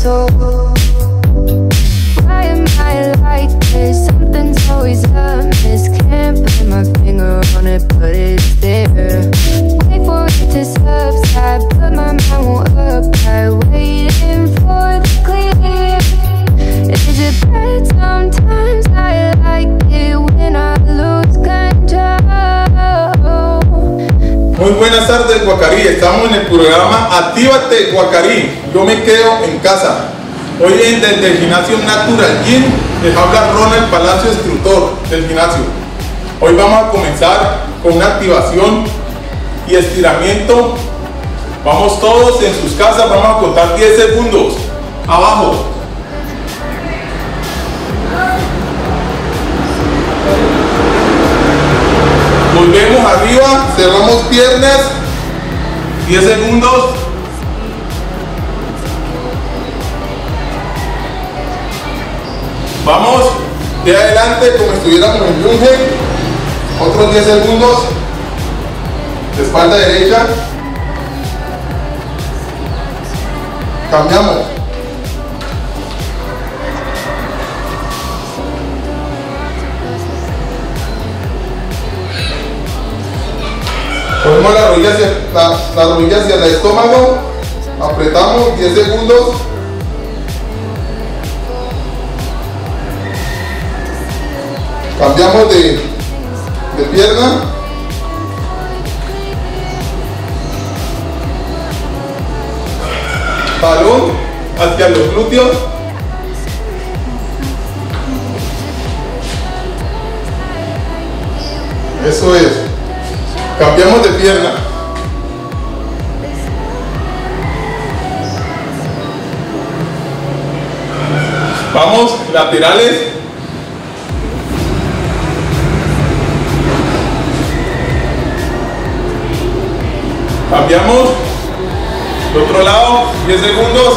soul. Why am I like this? Something's always amiss. Can't put my finger on it, but it's there. Wait for it to subside, but my mind won't apply. Waiting for the clear. Is it bad sometimes? I like it when I lose control. Muy buenas tardes, Guacarí. Estamos en el programa Actívate, Guacarí. Yo me quedo en casa. Hoy desde el gimnasio Natural Gym les habla Ronald Palacio, instructor del gimnasio. Hoy vamos a comenzar con una activación y estiramiento. Vamos todos en sus casas, vamos a contar 10 segundos. Abajo. Volvemos arriba, cerramos piernas, 10 segundos. Vamos de adelante como si estuviéramos en lunge, otros 10 segundos, de espalda derecha. Cambiamos. Ponemos la rodilla hacia el estómago, apretamos 10 segundos. Cambiamos de pierna. Balón hacia los glúteos. Eso es. Cambiamos de pierna. Vamos, laterales. Cambiamos. De otro lado, 10 segundos.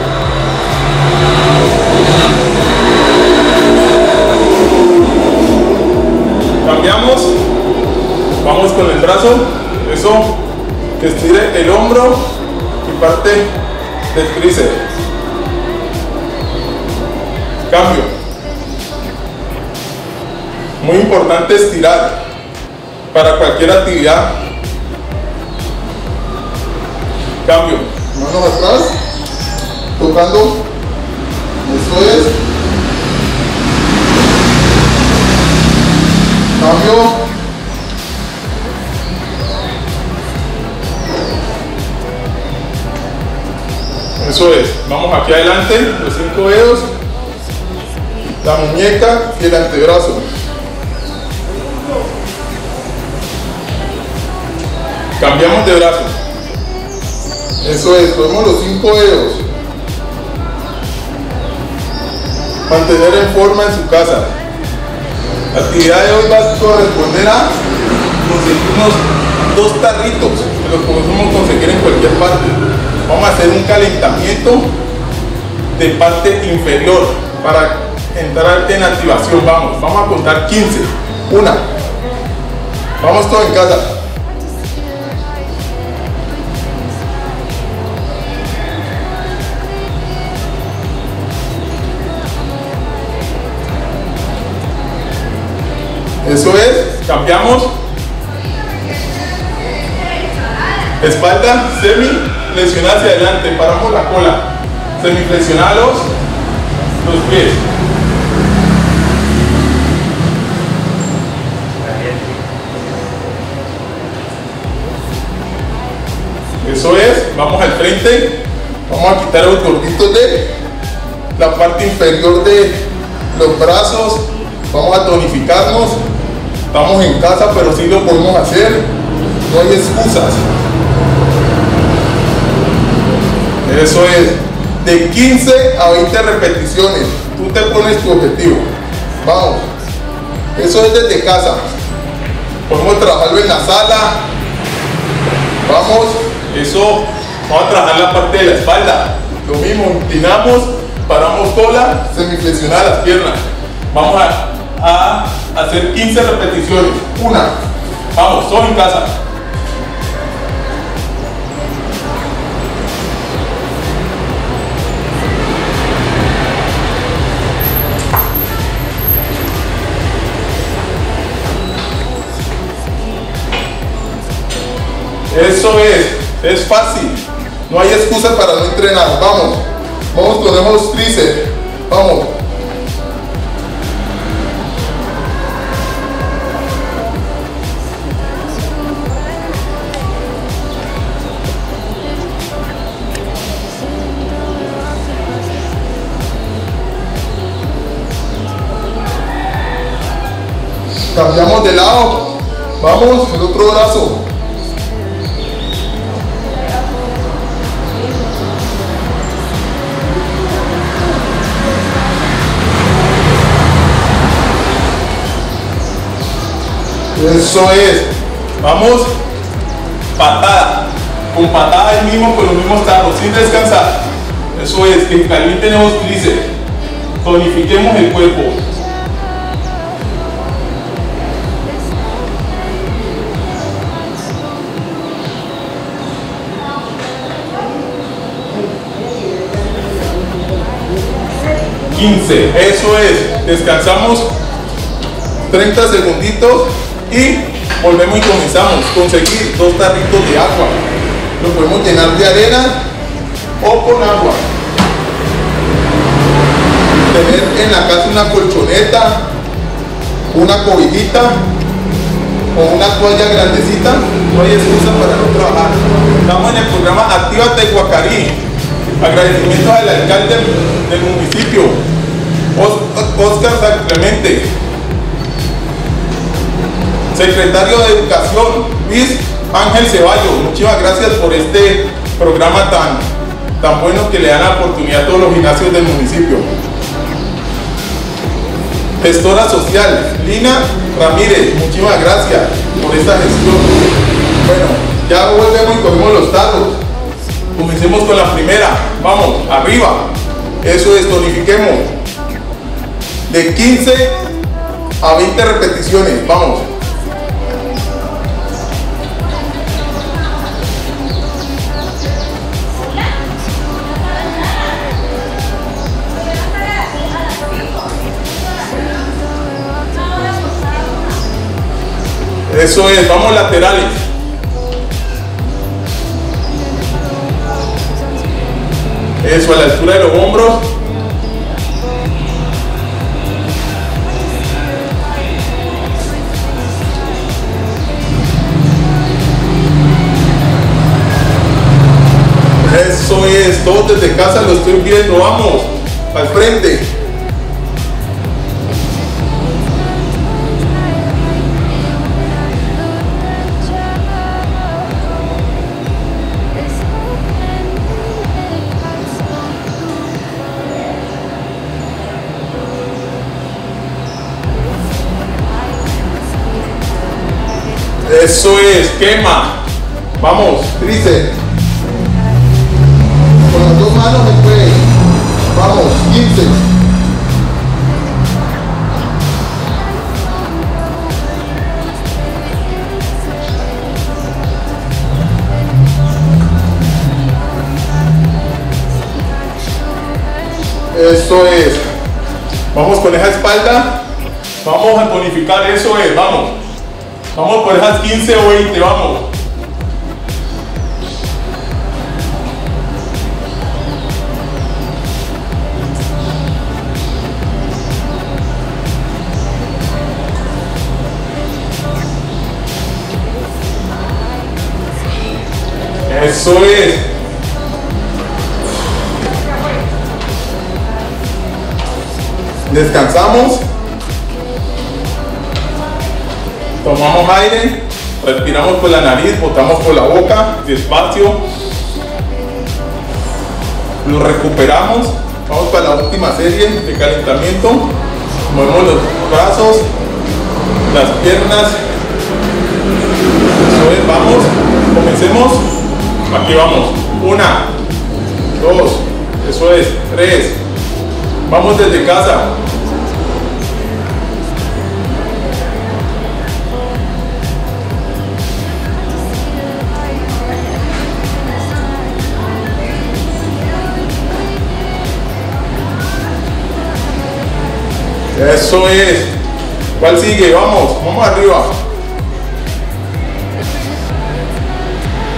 Cambiamos. Vamos con el brazo, eso, que estire el hombro y parte del tríceps. Cambio. Muy importante estirar para cualquier actividad. Cambio. Manos atrás, tocando. Eso es. Cambio. Eso es, vamos aquí adelante, los 5 dedos, la muñeca y el antebrazo. Cambiamos de brazo. Eso es, ponemos los 5 dedos. Mantener en forma en su casa. La actividad de hoy va a corresponder a conseguirnos 2 tarritos, que los podemos conseguir en cualquier parte. Vamos a hacer un calentamiento de parte inferior para entrar en activación. Vamos a contar 15. Una. Vamos todos en casa. Eso es. Cambiamos. Espalda semi flexionada hacia adelante, paramos la cola, semiflexionados los pies. Eso es, vamos al frente, vamos a quitar los gorditos de la parte inferior de los brazos, vamos a tonificarnos, estamos en casa pero sí lo podemos hacer, no hay excusas. Eso es, de 15 a 20 repeticiones, tú te pones tu objetivo. Vamos, eso es desde casa, podemos trabajarlo en la sala. Vamos, eso, vamos a trabajar la parte de la espalda, lo mismo, inclinamos, paramos cola, semiflexionar las piernas. Vamos a hacer 15 repeticiones, una, vamos, todos en casa. Eso es fácil. No hay excusa para no entrenar. Vamos, vamos con esos tríceps. Vamos. Cambiamos de lado. Vamos, el otro brazo. Eso es. Vamos. Patada. Con patada el mismo, con los mismos tarros, sin descansar. Eso es. Que calienten los tríceps. Tonifiquemos el cuerpo. Eso es, descansamos 30 segunditos y volvemos y comenzamos. Conseguir 2 tarritos de agua, lo podemos llenar de arena o con agua. Tener en la casa una colchoneta, una cobijita o una toalla grandecita, no hay excusa para no trabajar. Estamos en el programa Actívate Guacarí. Agradecimiento al alcalde del municipio, Oscar San Clemente, secretario de Educación, Luis Ángel Ceballos. Muchísimas gracias por este programa tan bueno que le dan la oportunidad a todos los gimnasios del municipio. Gestora social, Lina Ramírez, muchísimas gracias por esta gestión. Bueno, ya volvemos y cogemos los tarros. Comencemos con la primera. Vamos, arriba. Eso es, tonifiquemos. De 15 a 20 repeticiones. Vamos. Eso es, vamos laterales. Eso, a la altura de los hombros. Eso es, todos desde casa lo estoy viendo. Vamos, al frente. Eso es, quema. Vamos, tríceps. Con las 2 manos se puede. Vamos, 15. Eso es. Vamos con esa espalda. Vamos a tonificar, eso es, vamos. Vamos por esas 15 o 20, vamos. Eso es. Descansamos. Tomamos aire, respiramos por la nariz, botamos por la boca, despacio. Lo recuperamos. Vamos para la última serie de calentamiento. Movemos los brazos, las piernas. Eso es, vamos. Comencemos. Aquí vamos. 1, 2, eso es, 3. Vamos desde casa. Eso es. ¿Cuál sigue? Vamos, vamos arriba.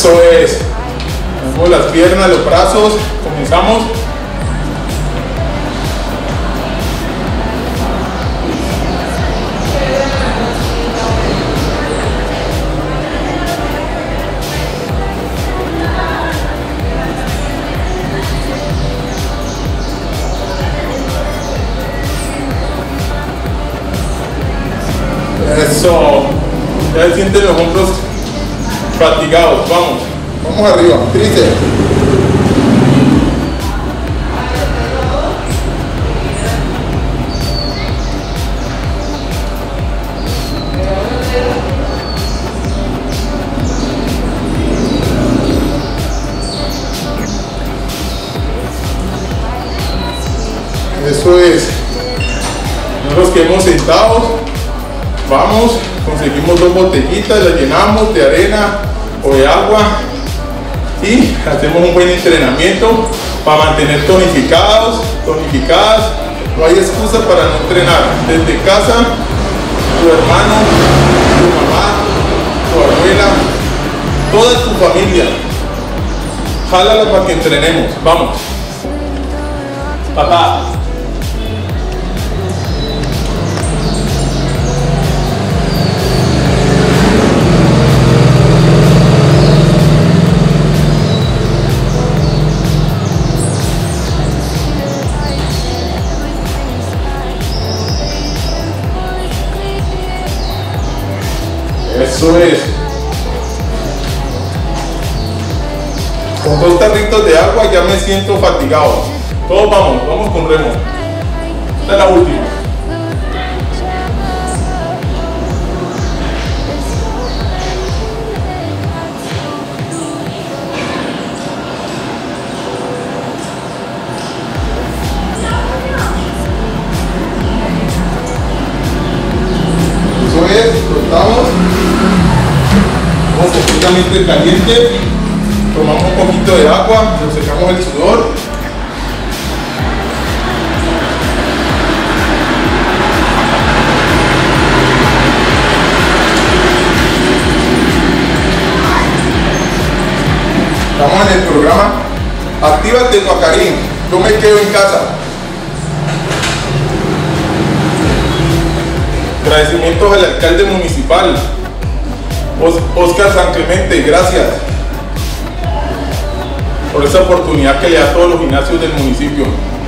Eso es. Movemos las piernas, los brazos. Comenzamos. Eso. Ya sienten los hombros fatigados. Vamos. Vamos arriba. Tríceps. Eso es. No nos quedemos sentados. Vamos, conseguimos 2 botellitas, las llenamos de arena o de agua y hacemos un buen entrenamiento para mantener tonificadas. No hay excusa para no entrenar. Desde casa, tu hermano, tu mamá, tu abuela, toda tu familia, jálala para que entrenemos. Vamos. Papá. Eso es. Con 2 tarritos de agua ya me siento fatigado. Todos vamos con remo. Esta es la última. Eso es, soltamos. Vamos completamente caliente, tomamos un poquito de agua, nos secamos el sudor. Estamos en el programa Actívate Guacarín, yo me quedo en casa. Agradecimientos al alcalde municipal Oscar San Clemente, gracias por esa oportunidad que le da a todos los gimnasios del municipio.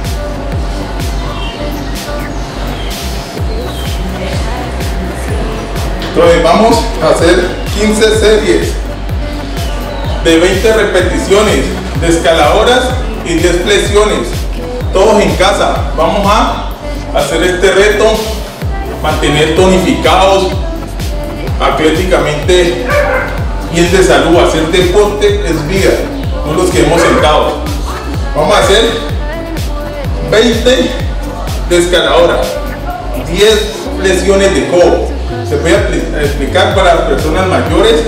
Entonces vamos a hacer 15 series de 20 repeticiones de escaladoras y 10 flexiones, todos en casa. Vamos a hacer este reto, mantener tonificados, atléticamente bien de salud. Hacer deporte es vida, no los quedemos sentados. Vamos a hacer 20 de escaladora, 10 flexiones de codo. Se puede explicar para las personas mayores.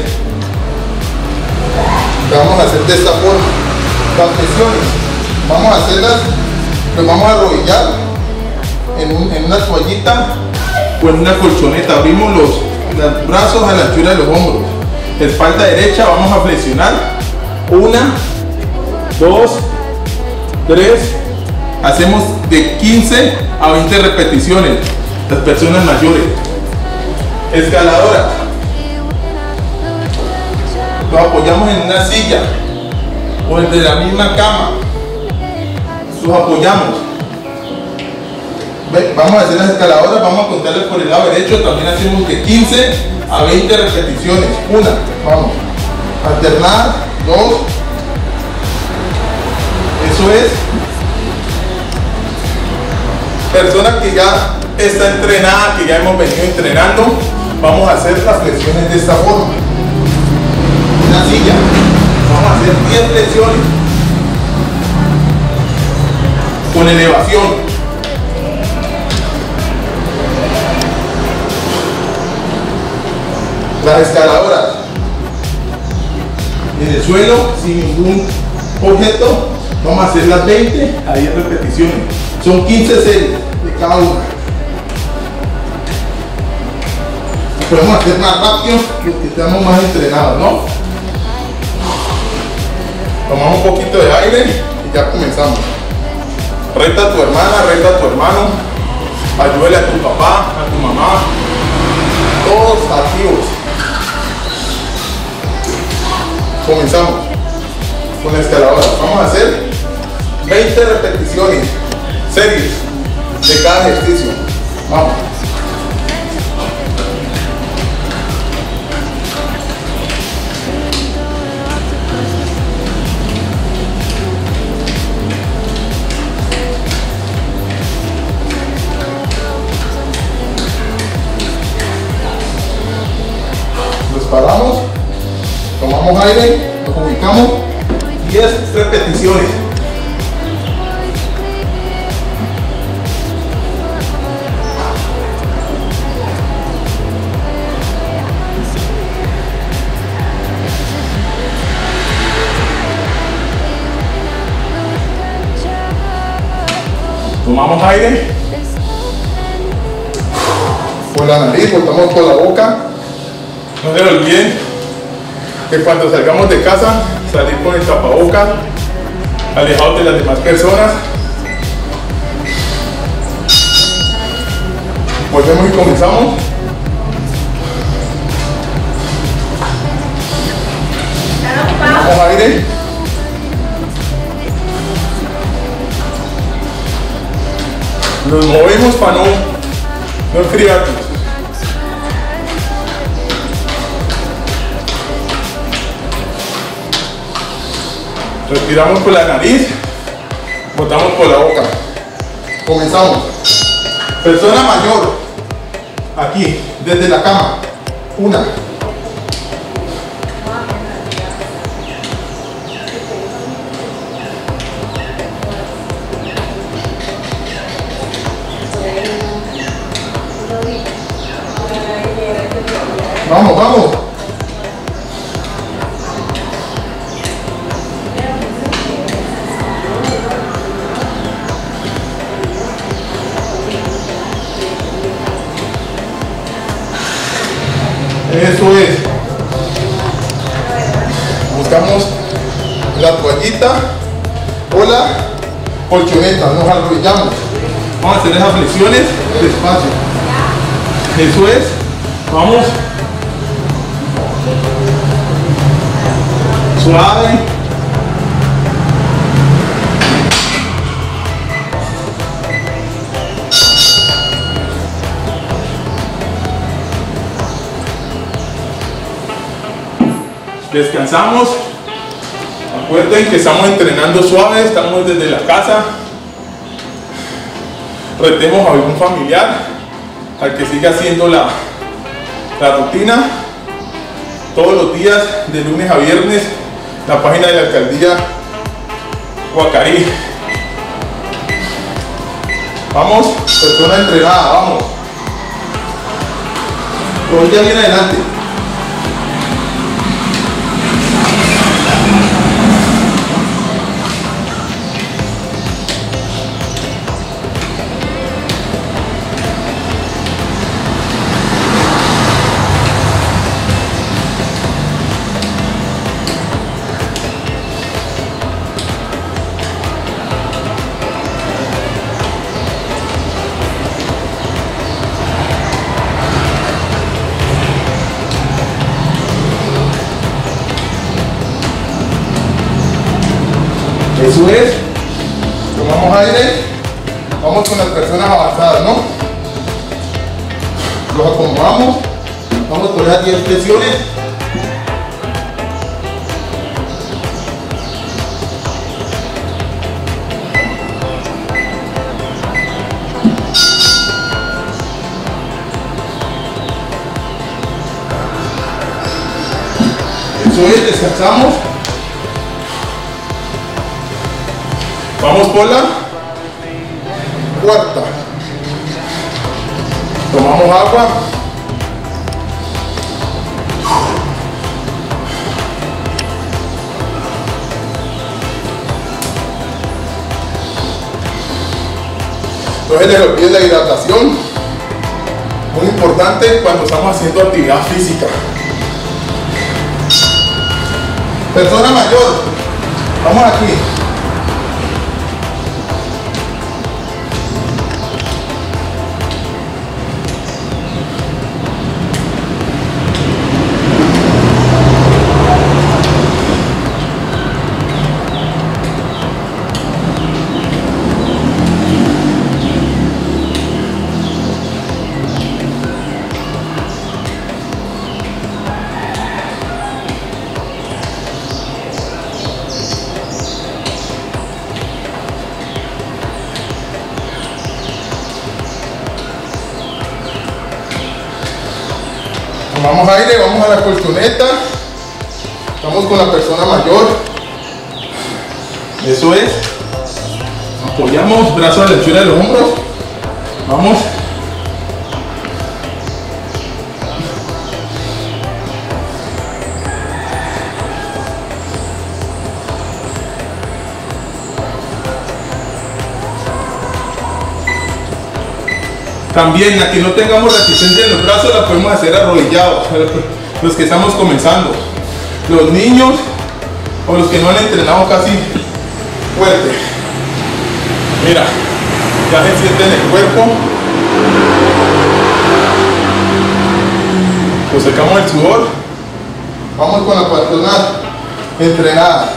Vamos a hacer de esta forma las flexiones. Vamos a hacerlas, nos vamos a arrodillar en una toallita o en una colchoneta. Abrimos los brazos a la altura de los hombros. Espalda derecha, vamos a flexionar. 1, 2, 3. Hacemos de 15 a 20 repeticiones. Las personas mayores. Escaladora. Nos apoyamos en una silla o en la misma cama. Nos apoyamos. Vamos a hacer las escaladoras, vamos a contarles por el lado derecho. También hacemos de 15 a 20 repeticiones. 1, vamos. Alternar, 2. Eso es. Persona que ya está entrenada, que ya hemos venido entrenando, vamos a hacer las flexiones de esta forma. Una silla. Vamos a hacer 10 flexiones con elevación. Las escaladoras en el suelo sin ningún objeto, vamos a hacer las 20 a 10 repeticiones. Son 15 series de cada una. Podemos hacer más rápido porque estamos más entrenados, ¿no? Tomamos un poquito de aire y ya comenzamos. Reta a tu hermana, reta a tu hermano, ayúdale a tu papá, a tu mamá, todos activos. Comenzamos con la escaladora. Vamos a hacer 20 repeticiones, series de cada ejercicio. Vamos. Paramos, tomamos aire, nos ubicamos, 10 repeticiones. Tomamos aire por la nariz, botamos por la boca. No se olviden que cuando salgamos de casa, salir con el tapabocas, alejados de las demás personas. Volvemos y comenzamos. Tomamos aire. Nos movemos para no enfriarnos. Respiramos por la nariz, botamos por la boca. Comenzamos. Persona mayor, aquí, desde la cama. 1. Vamos, vamos. Eso es. Buscamos la toallita o la colchoneta, nos arrodillamos. Vamos a hacer esas flexiones despacio. Eso es. Vamos. Suave. Descansamos. Acuerden que estamos entrenando suave, estamos desde la casa. Retemos a algún familiar al que siga haciendo la rutina todos los días de lunes a viernes. La página de la alcaldía Guacarí. Vamos, persona entrenada, vamos. Rodilla bien adelante. Eso es. Tomamos aire. Vamos con las personas avanzadas, ¿no? Los acomodamos. Vamos por esas 10 flexiones. Eso es, descansamos. Vamos por la cuarta. Tomamos agua. No se les olvide la hidratación. Muy importante cuando estamos haciendo actividad física. Persona mayor, Vamos aquí. Tomamos aire, vamos a la colchoneta. Estamos con la persona mayor. Eso es. Apoyamos, brazos a la altura de los hombros. Vamos. También, a que no tengamos resistencia en los brazos, la podemos hacer arrodillados. Los que estamos comenzando, los niños o los que no han entrenado casi fuerte. Mira, ya se siente en el cuerpo. Pues secamos el sudor. Vamos con la persona entrenada.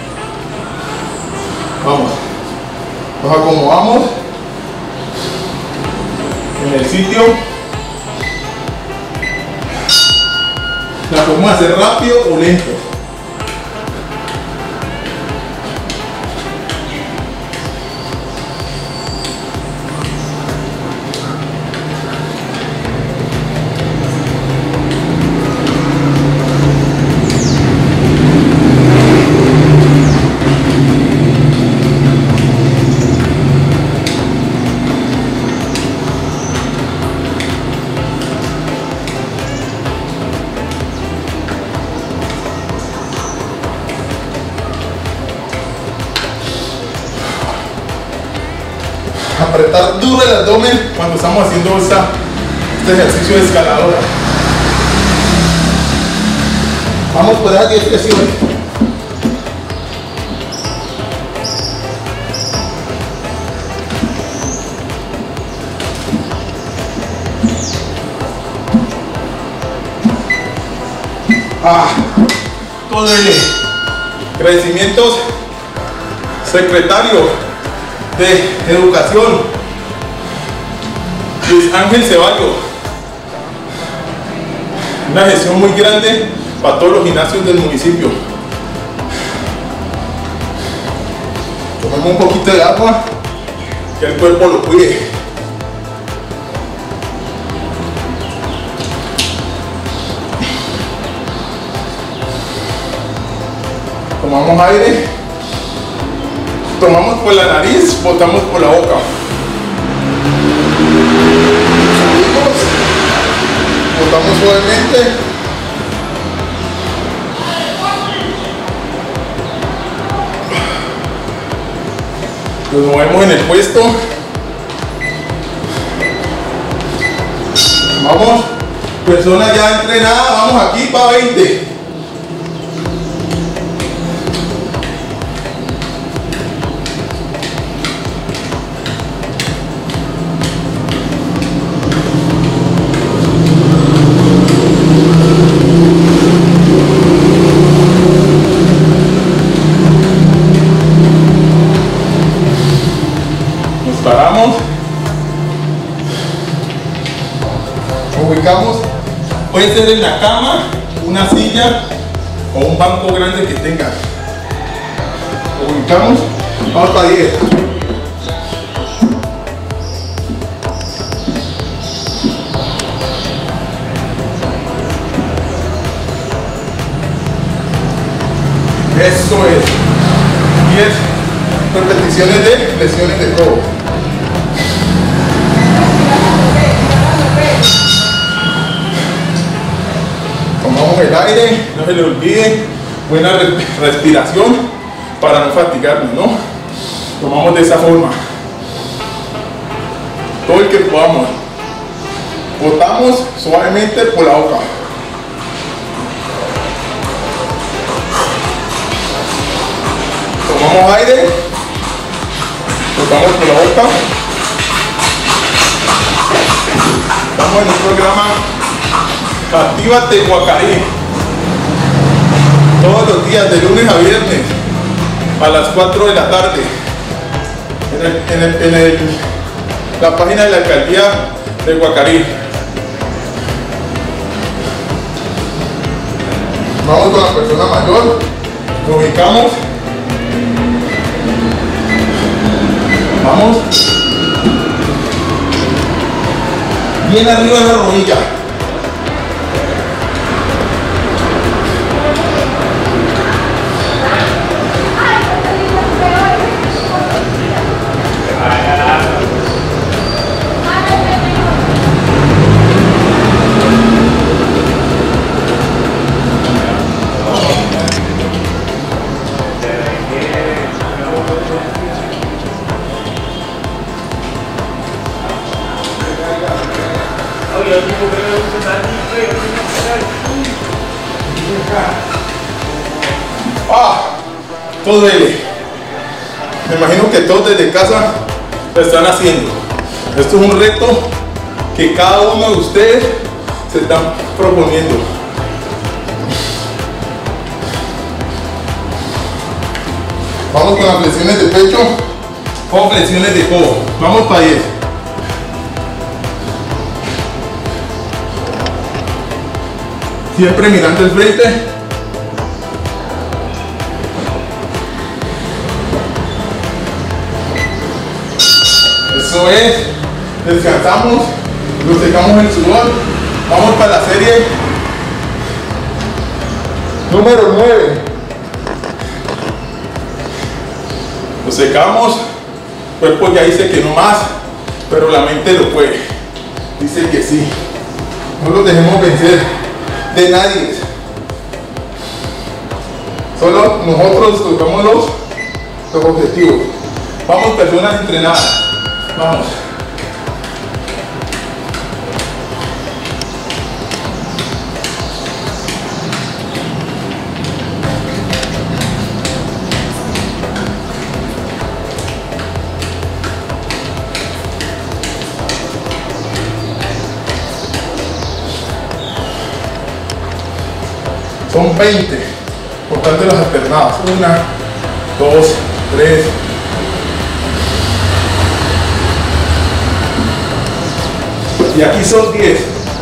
Vamos. Nos acomodamos en el sitio. La podemos hacer rápido o lento. Apretar duro el abdomen cuando estamos haciendo este ejercicio de escaladora. Vamos por esas 10 flexiones. Todo el crecimientos secretario de Educación, Luis Ángel Ceballos. Una gestión muy grande para todos los gimnasios del municipio. Tomemos un poquito de agua, que el cuerpo lo cuide. Tomamos aire. Tomamos por la nariz, botamos por la boca. Subimos, botamos suavemente. Nos movemos en el puesto. Vamos, persona ya entrenada, vamos aquí para 20. Paramos, ubicamos, puede ser en la cama, una silla o un banco grande que tenga. Ubicamos, vamos para 10. Eso es. 10 repeticiones de flexiones de codo. Tomamos el aire, no se le olvide, buena respiración para no fatigarnos, ¿no? Tomamos de esa forma, todo el que podamos. Botamos suavemente por la boca. Tomamos aire, tocamos por la boca. Estamos en un programa Actívate Guacarí. Todos los días, de lunes a viernes, a las 4 de la tarde, en la página de la alcaldía de Guacarí. Vamos con la persona mayor, nos ubicamos. Vamos. Bien arriba de la rodilla. Todo duele. Me imagino que todos desde casa lo están haciendo. Esto es un reto que cada uno de ustedes se están proponiendo. Vamos con las flexiones de pecho o flexiones de codo. Vamos para 10. Siempre mirando el frente. Eso es. Descansamos, nos secamos el sudor. Vamos para la serie número 9. Nos secamos. El cuerpo ya dice que no más, pero la mente lo puede. Dice que sí. No los dejemos vencer de nadie. Solo nosotros tocamos los objetivos. Vamos, personas entrenadas. Vamos. Son 20, por tanto las alternadas, 1, 2, 3, y aquí son 10.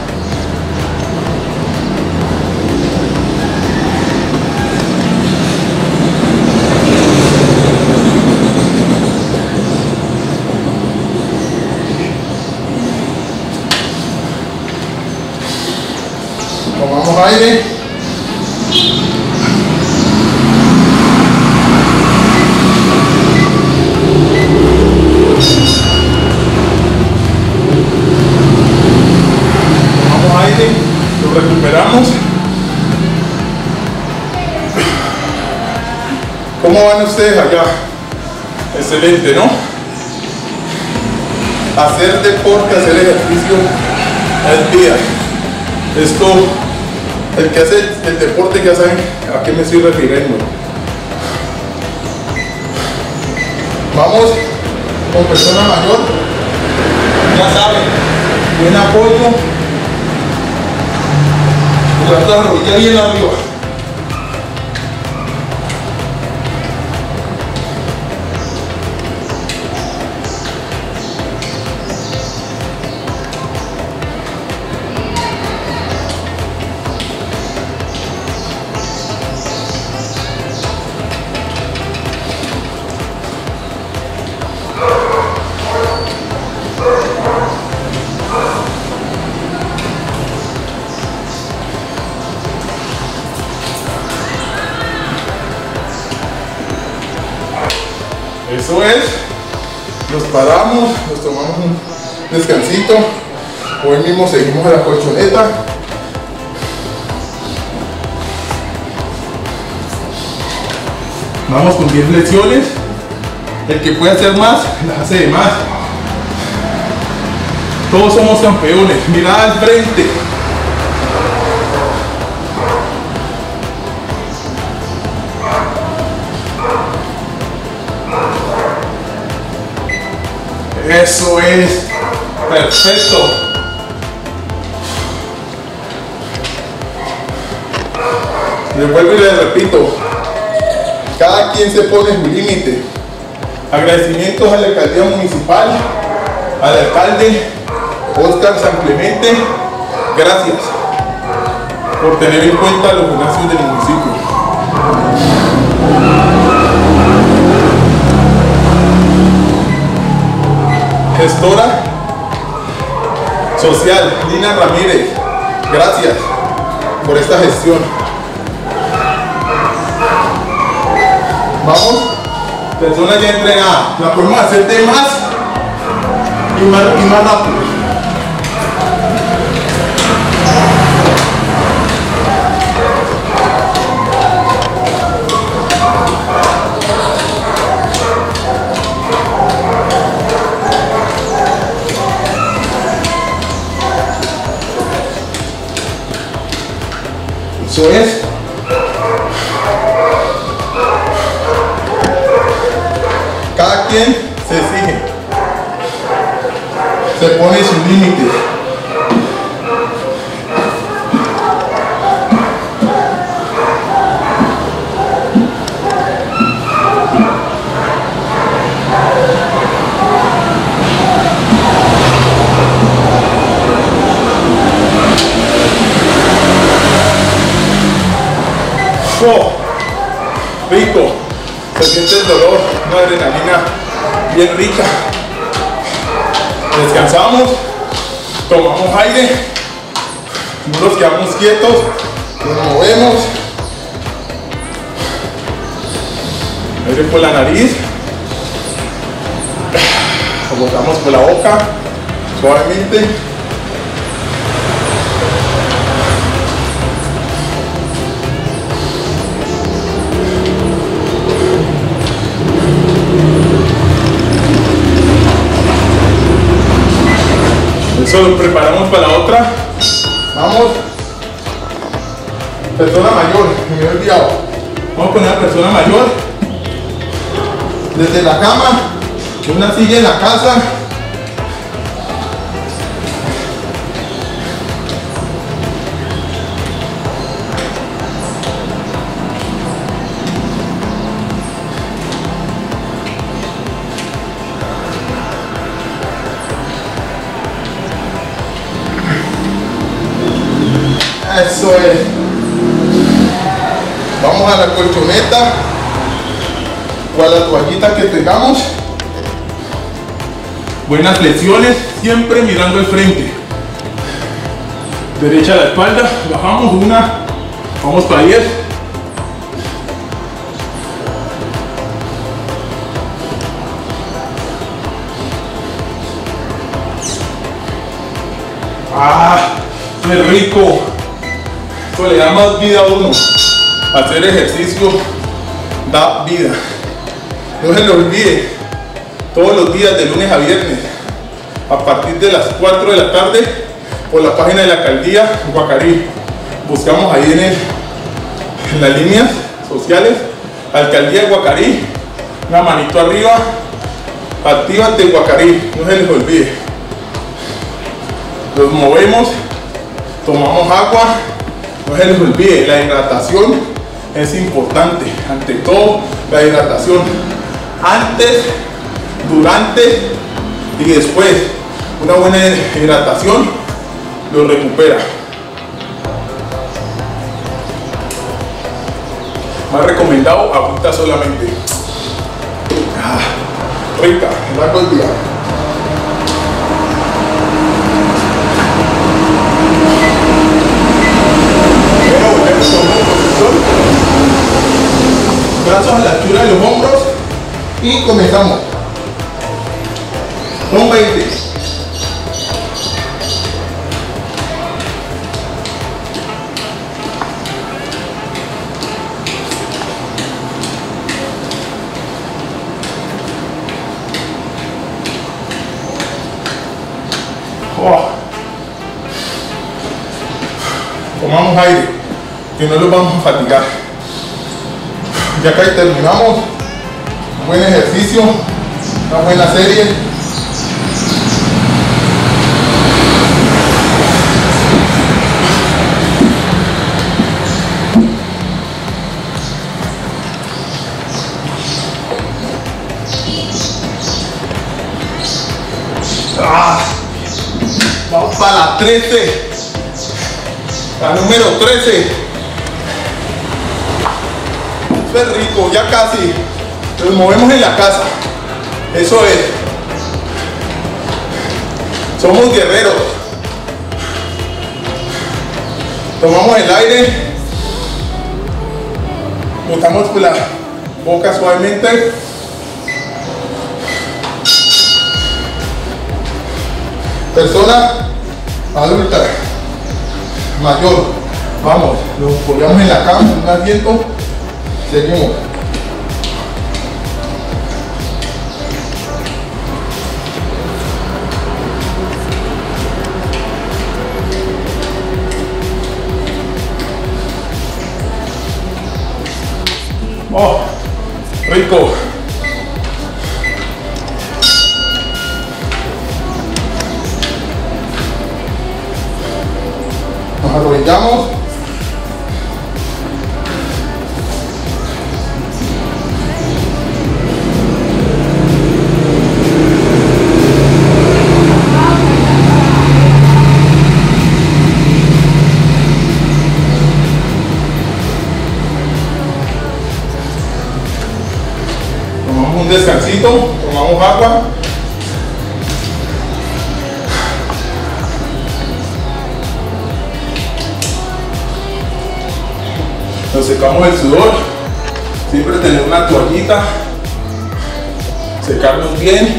Tomamos aire. Lo recuperamos. ¿Cómo van ustedes allá? Excelente, ¿no? Hacer deporte, hacer ejercicio es vida. Esto, el que hace el deporte ya saben a qué me estoy refiriendo. Vamos con persona mayor, ya saben, buen apoyo. Levanta la rodilla bien arriba. Eso es, nos paramos, nos tomamos un descansito, hoy mismo seguimos a la colchoneta. Vamos con 10 flexiones, el que puede hacer más, las hace de más. Todos somos campeones, mirada al frente. Eso es. Perfecto. Les vuelvo y les repito. Cada quien se pone su límite. Agradecimientos a la alcaldía municipal, al alcalde Oscar San Clemente. Gracias por tener en cuenta los gimnasios del municipio. Gestora social, Lina Ramírez, gracias por esta gestión. Vamos, personas ya entrenadas, la podemos hacer de más y más rápido. Eso es. Cada quien se exige, se pone sus límites. Oh, rico, se siente el dolor, una adrenalina bien rica. Descansamos, tomamos aire, no nos quedamos quietos, nos movemos. Aire por la nariz, lo botamos por la boca, suavemente. Eso lo preparamos para la otra. Vamos. Persona mayor, me he olvidado. Vamos a poner a persona mayor desde la cama, una silla en la casa. Eso es. Vamos a la colchoneta o a la toallita que tengamos. Buenas flexiones, siempre mirando al frente. Derecha a la espalda, bajamos una, vamos para 10. ¡Ah! ¡Qué rico! Esto le da más vida a uno. Hacer ejercicio da vida. No se lo olvide, todos los días de lunes a viernes a partir de las 4 de la tarde por la página de la alcaldía Guacarí. Buscamos ahí en las líneas sociales alcaldía Guacarí, una manito arriba, actívate Guacarí, no se les olvide. Nos movemos, tomamos agua. No se les olvide, la hidratación es importante. Ante todo, la hidratación. Antes, durante y después. Una buena hidratación lo recupera. Más recomendado, agüita solamente. Rica, largo el día. Brazos a la altura de los hombros y comenzamos. Son 20. Oh. Tomamos aire, que no los vamos a fatigar. Ya que terminamos, un buen ejercicio, una buena serie. Vamos para la 13. La número 13. Esto es rico, ya casi. Nos movemos en la casa. Eso es. Somos guerreros. Tomamos el aire. Botamos por la boca suavemente. Persona adulta, mayor, vamos, nos ponemos en la cama, en un asiento, seguimos. Oh, rico. Nos arrodillamos. Tomamos un descansito, tomamos agua. Nos secamos el sudor, siempre tener una toallita, secarnos bien.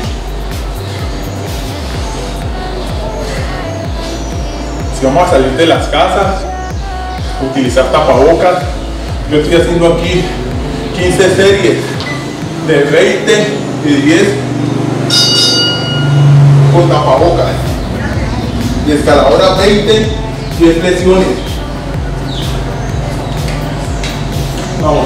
Si vamos a salir de las casas, utilizar tapabocas. Yo estoy haciendo aquí 15 series de 20 y 10 con tapabocas y escaladora 20, 10 flexiones. Vamos.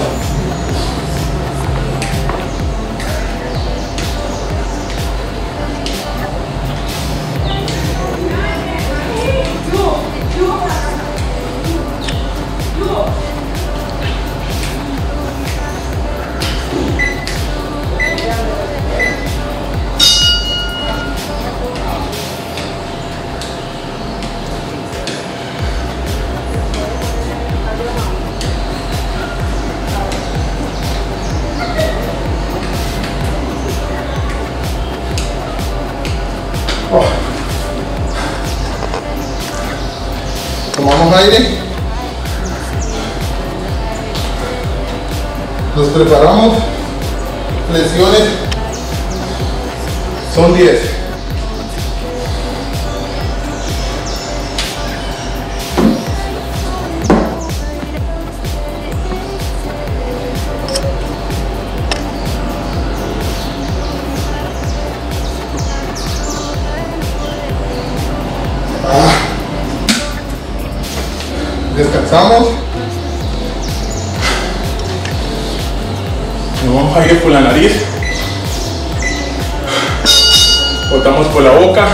Tomamos aire, nos preparamos, flexiones son 10. Descansamos. Nos vamos a ir por la nariz. Botamos por la boca.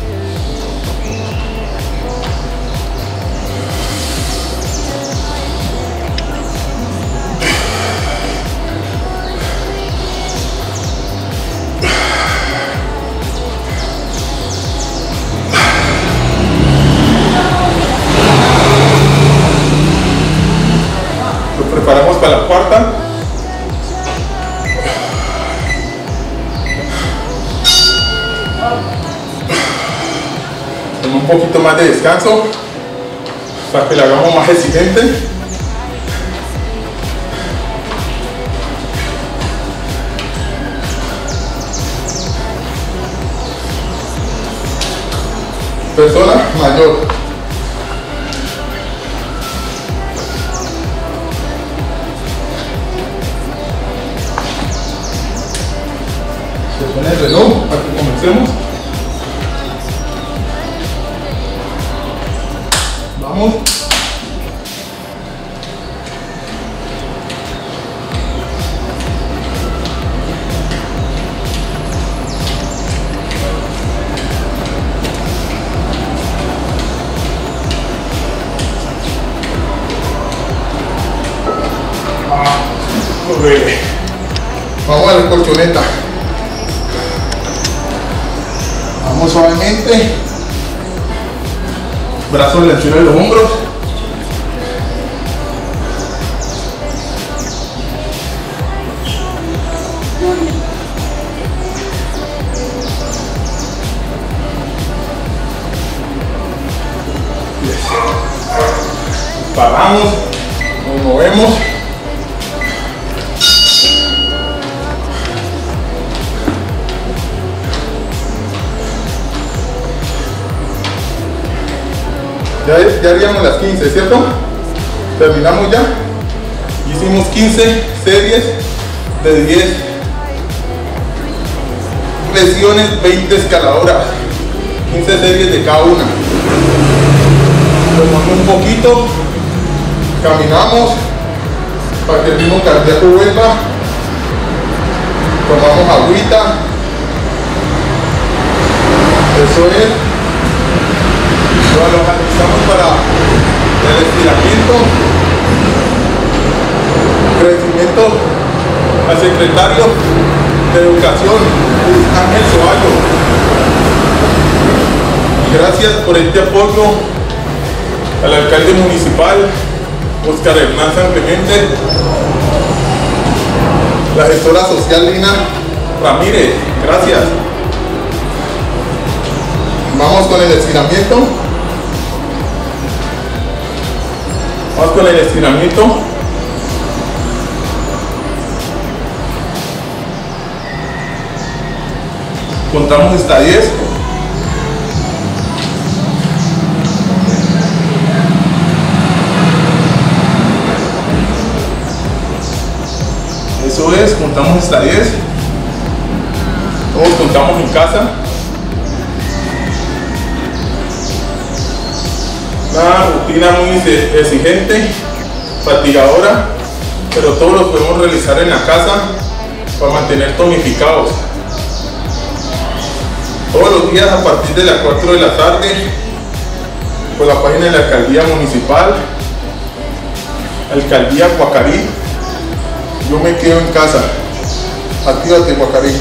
Preparamos para la cuarta. Con un poquito más de descanso para que la hagamos más exigente. Persona mayor. Se pone el reloj para que comencemos. Vamos. Vamos a la colchoneta. Vamos suavemente. Brazos a la altura de los hombros. Paramos, nos movemos. Ya haríamos las 15, ¿cierto? Terminamos ya. Hicimos 15 series de 10 flexiones, 20 escaladoras, 15 series de cada una. Tomamos un poquito, caminamos para que el ritmo cardíaco vuelva, tomamos agüita, eso es. Lo analizamos para el estiramiento, crecimiento al secretario de Educación, Ángel Soballo. Gracias por este apoyo al alcalde municipal, Oscar Hernán San Clemente, la gestora social Lina Ramírez, gracias. Vamos con el estiramiento. Vamos con el estiramiento. Contamos hasta 10. Eso es, contamos hasta 10. Todos contamos en casa. Una rutina muy exigente, fatigadora, pero todos lo podemos realizar en la casa para mantener tonificados. Todos los días a partir de las 4 de la tarde por la página de la Alcaldía Municipal, Alcaldía Guacarí. Yo me quedo en casa. Actívate, Guacarí.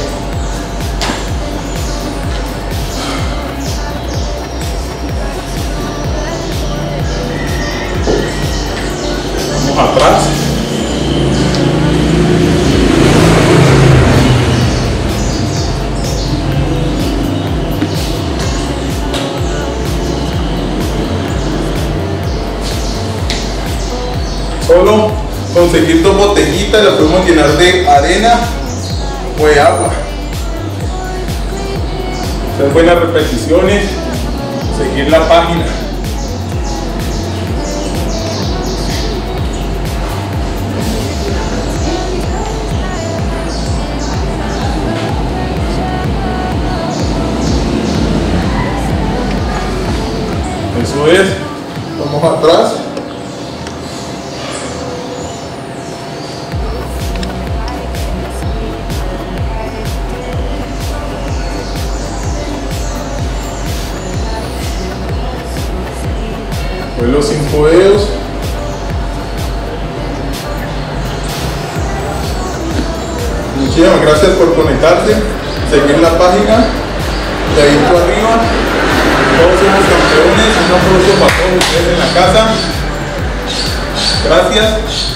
Atrás. Solo conseguir 2 botellitas, las podemos llenar de arena o de agua. Hacer buenas repeticiones, seguir la página. Eso es, vamos atrás. Pues los 5 dedos. Muchísimas gracias por conectarse, seguir la página, dedito arriba. Todos somos campeones, un aplauso para todos ustedes en la casa. Gracias.